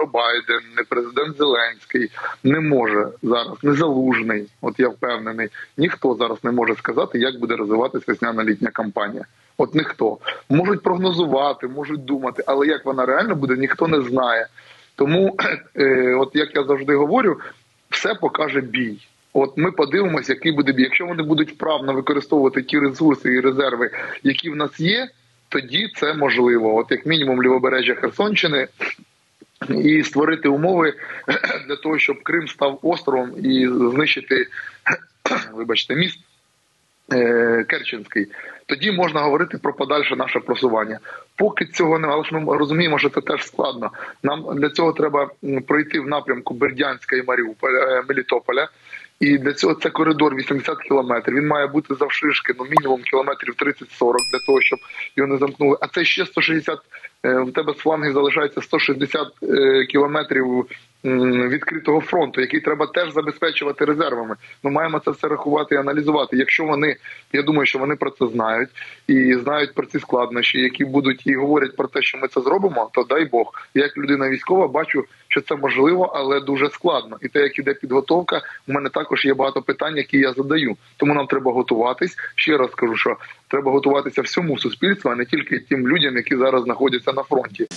Джо Байден, не президент Зеленський не може зараз, не Залужний, от я впевнений, ніхто зараз не може сказати, як буде розвиватися весняно-літня кампанія. От ніхто. Можуть прогнозувати, можуть думати, але як вона реально буде, ніхто не знає. Тому, от як я завжди говорю, все покаже бій. От ми подивимося, який буде бій. Якщо вони будуть вправно використовувати ті ресурси і резерви, які в нас є, тоді це можливо. От як мінімум лівобережжя Херсонщини і створити умови для того, щоб Крим став островом і знищити, вибачте, міст Керченський. Тоді можна говорити про подальше наше просування. Поки цього не, але ж ми розуміємо, що це теж складно. Нам для цього треба пройти в напрямку Бердянська і Мелітополя. І для цього це коридор 80 кілометрів. Він має бути завширшки, мінімум кілометрів 30-40 для того, щоб його не замкнули. А це ще 160, в тебе з флангів залишається 160 кілометрів відкритого фронту, який треба теж забезпечувати резервами. Ми маємо це все рахувати і аналізувати. Якщо вони, я думаю, що вони про це знають і знають про ці складнощі, які будуть і говорять про те, що ми це зробимо, то дай Бог. Я як людина військова бачу, що це можливо, але дуже складно. І те, як іде підготовка, у мене також є багато питань, які я задаю. Тому нам треба готуватись. Ще раз кажу, що треба готуватися всьому суспільству, а не тільки тим людям, які зараз знаходяться на фронті.